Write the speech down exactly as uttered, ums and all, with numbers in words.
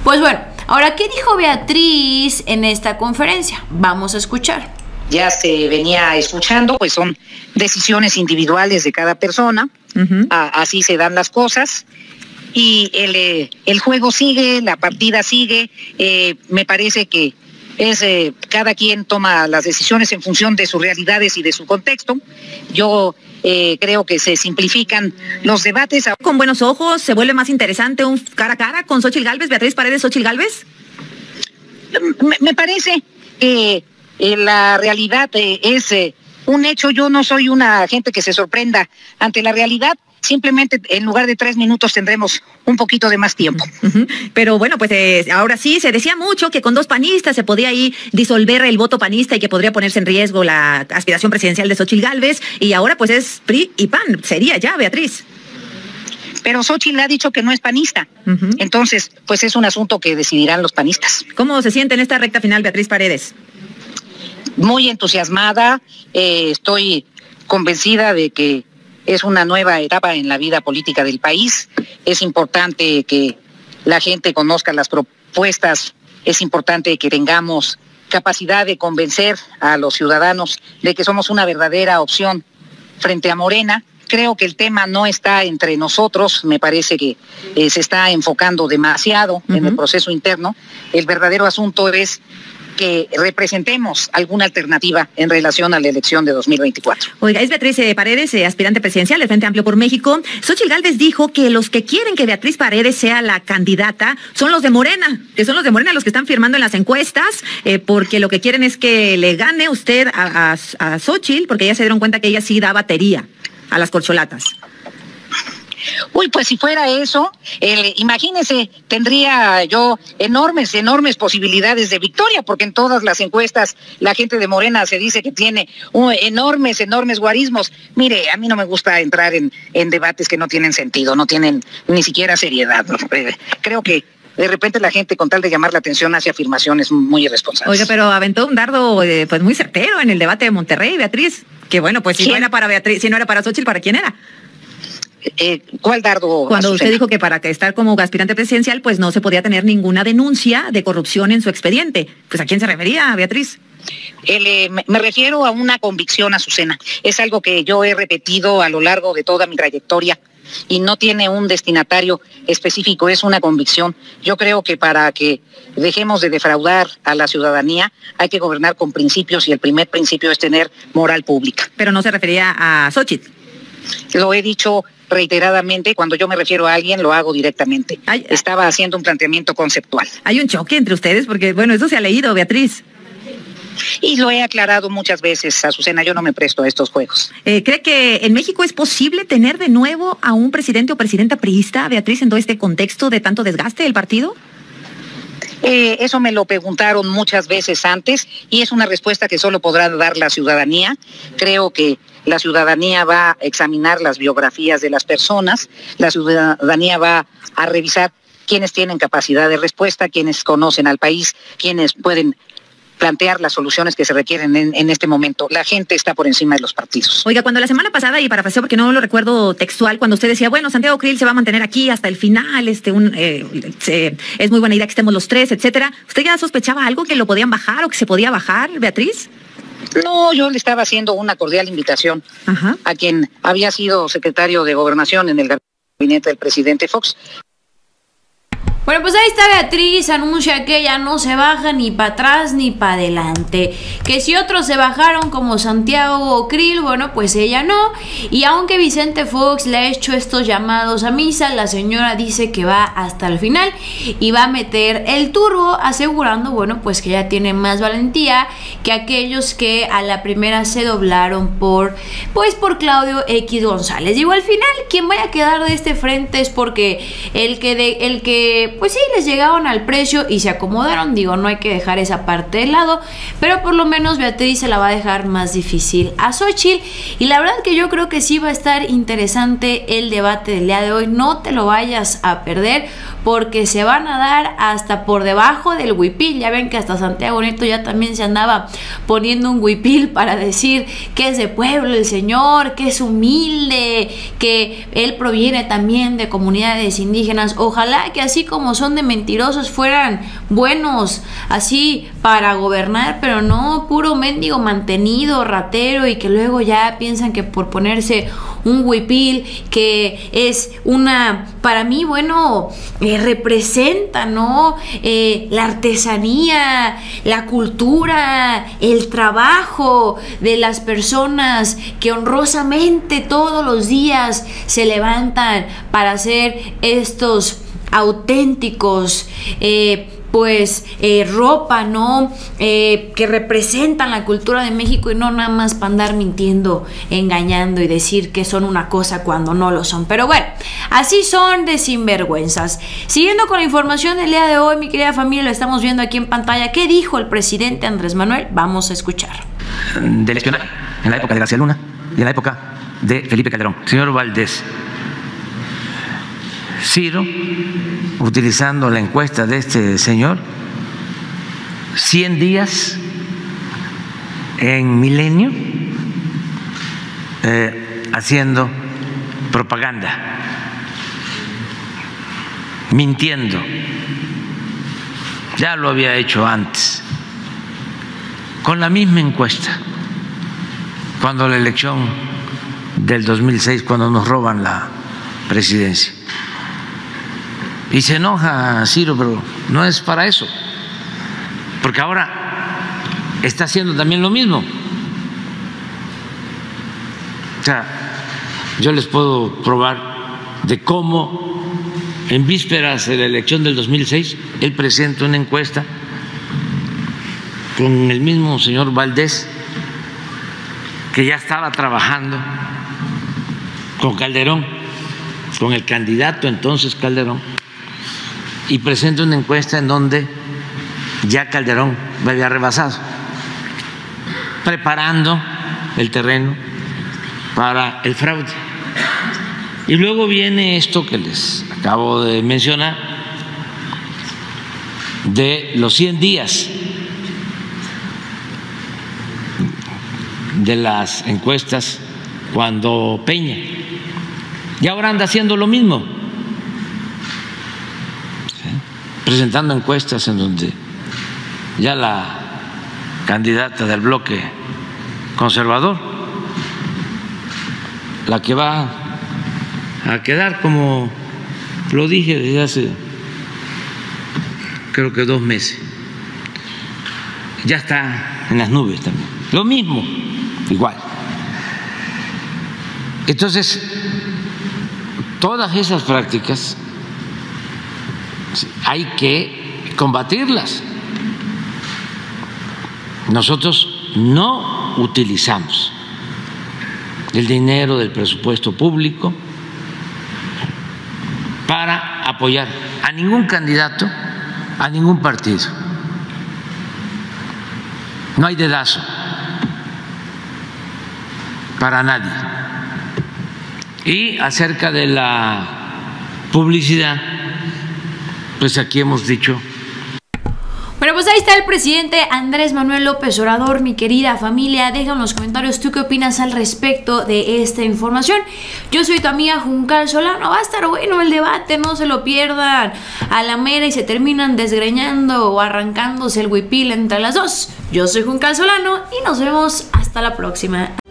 Pues bueno, ahora, ¿qué dijo Beatriz en esta conferencia? Vamos a escuchar. Ya se venía escuchando, pues son decisiones individuales de cada persona, uh-huh. a, así se dan las cosas, y el, eh, el juego sigue, la partida sigue, eh, me parece que es eh, cada quien toma las decisiones en función de sus realidades y de su contexto. Yo eh, creo que se simplifican los debates. Con buenos ojos, ¿se vuelve más interesante un cara a cara con Xóchitl Gálvez, Beatriz Paredes, Xóchitl Gálvez? Me, me parece que eh, la realidad eh, es eh, un hecho. Yo no soy una gente que se sorprenda ante la realidad. Simplemente en lugar de tres minutos tendremos un poquito de más tiempo. Uh-huh. Pero bueno, pues eh, ahora sí, se decía mucho que con dos panistas se podía ahí disolver el voto panista y que podría ponerse en riesgo la aspiración presidencial de Xóchitl Gálvez, y ahora pues es P R I y P A N, sería ya, Beatriz. Pero Xóchitl ha dicho que no es panista, uh-huh. Entonces pues es un asunto que decidirán los panistas. ¿Cómo se siente en esta recta final, Beatriz Paredes? Muy entusiasmada, eh, estoy convencida de que es una nueva etapa en la vida política del país. Es importante que la gente conozca las propuestas, es importante que tengamos capacidad de convencer a los ciudadanos de que somos una verdadera opción frente a Morena. Creo que el tema no está entre nosotros, me parece que eh, se está enfocando demasiado uh-huh. en el proceso interno. El verdadero asunto es que representemos alguna alternativa en relación a la elección de dos mil veinticuatro. Oiga, es Beatriz eh, Paredes, eh, aspirante presidencial del Frente Amplio por México. Xóchitl Gálvez dijo que los que quieren que Beatriz Paredes sea la candidata son los de Morena, que son los de Morena los que están firmando en las encuestas, eh, porque lo que quieren es que le gane usted a, a, a Xóchitl, porque ya se dieron cuenta que ella sí da batería a las corcholatas. Uy, pues si fuera eso, el, imagínese, tendría yo enormes, enormes posibilidades de victoria, porque en todas las encuestas la gente de Morena se dice que tiene uh, enormes, enormes guarismos. Mire, a mí no me gusta entrar en, en debates que no tienen sentido, no tienen ni siquiera seriedad. Creo que de repente la gente, con tal de llamar la atención, hace afirmaciones muy irresponsables. Oiga, pero aventó un dardo eh, pues muy certero en el debate de Monterrey, Beatriz, que bueno, pues si ¿Quién? no era para Beatriz, si no era para Xóchitl, ¿para quién era? Eh, ¿Cuál dardo? Cuando usted dijo que para estar como aspirante presidencial pues no se podía tener ninguna denuncia de corrupción en su expediente. Pues ¿a quién se refería, Beatriz? El, eh, me, me refiero a una convicción, Azucena. Es algo que yo he repetido a lo largo de toda mi trayectoria y no tiene un destinatario específico, es una convicción. Yo creo que para que dejemos de defraudar a la ciudadanía hay que gobernar con principios, y el primer principio es tener moral pública. Pero no se refería a Xóchitl. Lo he dicho reiteradamente, cuando yo me refiero a alguien lo hago directamente. Ay, Estaba haciendo un planteamiento conceptual. Hay un choque entre ustedes porque, bueno, eso se ha leído, Beatriz. Y lo he aclarado muchas veces, Azucena, yo no me presto a estos juegos. Eh, ¿Cree que en México es posible tener de nuevo a un presidente o presidenta priista, Beatriz, en todo este contexto de tanto desgaste del partido? Eh, eso me lo preguntaron muchas veces antes y es una respuesta que solo podrá dar la ciudadanía. Creo que la ciudadanía va a examinar las biografías de las personas, la ciudadanía va a revisar quiénes tienen capacidad de respuesta, quiénes conocen al país, quiénes pueden plantear las soluciones que se requieren en, en este momento. La gente está por encima de los partidos. Oiga, cuando la semana pasada, y parafraseo porque no lo recuerdo textual, cuando usted decía, bueno, Santiago Krill se va a mantener aquí hasta el final, este, un, eh, se, es muy buena idea que estemos los tres, etcétera, ¿usted ya sospechaba algo que lo podían bajar o que se podía bajar, Beatriz? No, yo le estaba haciendo una cordial invitación Ajá. a quien había sido secretario de Gobernación en el gabinete del presidente Fox. Bueno, pues ahí está Beatriz, anuncia que ella no se baja ni para atrás ni para adelante, que si otros se bajaron como Santiago Krill, bueno, pues ella no, y aunque Vicente Fox le ha hecho estos llamados a misa, la señora dice que va hasta el final y va a meter el turbo, asegurando, bueno, pues que ella tiene más valentía que aquellos que a la primera se doblaron por, pues por Claudio X González. Digo, al final, quien vaya a quedar de este frente es porque el que, de, el que pues sí, les llegaron al precio y se acomodaron. Digo, no hay que dejar esa parte de lado, pero por lo menos Beatriz se la va a dejar más difícil a Xóchitl. Y la verdad que yo creo que sí va a estar interesante el debate del día de hoy. No te lo vayas a perder, porque se van a dar hasta por debajo del huipil. Ya ven que hasta Santiago Nieto ya también se andaba poniendo un huipil para decir que es de pueblo el señor, que es humilde, que él proviene también de comunidades indígenas. Ojalá que así como son de mentirosos fueran buenos así para gobernar, pero no puro mendigo mantenido, ratero, y que luego ya piensan que por ponerse un huipil que es una, para mí, bueno, eh, representa, ¿no? Eh, la artesanía, la cultura, el trabajo de las personas que honrosamente todos los días se levantan para hacer estos auténticos eh, pues eh, ropa, ¿no? Eh, que representan la cultura de México, y no nada más para andar mintiendo, engañando y decir que son una cosa cuando no lo son. Pero bueno, así son de sinvergüenzas. Siguiendo con la información del día de hoy, mi querida familia, lo estamos viendo aquí en pantalla. ¿Qué dijo el presidente Andrés Manuel? Vamos a escuchar. Del espionaje en la época de García Luna y en la época de Felipe Calderón. Señor Valdés, Ciro, utilizando la encuesta de este señor, cien días en Milenio, eh, haciendo propaganda, mintiendo. Ya lo había hecho antes, con la misma encuesta, cuando la elección del dos mil seis, cuando nos roban la presidencia. Y se enoja Ciro, pero no es para eso, porque ahora está haciendo también lo mismo. O sea, yo les puedo probar de cómo en vísperas de la elección del dos mil seis él presenta una encuesta con el mismo señor Valdés, que ya estaba trabajando con Calderón, con el candidato entonces Calderón, y presenta una encuesta en donde ya Calderón me había rebasado, preparando el terreno para el fraude. Y luego viene esto que les acabo de mencionar, de los cien días de las encuestas cuando Peña, y ahora anda haciendo lo mismo, presentando encuestas en donde ya la candidata del bloque conservador, la que va a quedar, como lo dije desde hace creo que dos meses, ya está en las nubes también, lo mismo, igual. Entonces, todas esas prácticas hay que combatirlas. Nosotros no utilizamos el dinero del presupuesto público para apoyar a ningún candidato, a ningún partido. No hay dedazo para nadie. Y acerca de la publicidad, pues aquí hemos dicho. Bueno, pues ahí está el presidente Andrés Manuel López Obrador, mi querida familia. Deja en los comentarios tú qué opinas al respecto de esta información. Yo soy tu amiga Juncal Solano. Va a estar bueno el debate, no se lo pierdan a la mera y se terminan desgreñando o arrancándose el huipil entre las dos. Yo soy Juncal Solano y nos vemos hasta la próxima.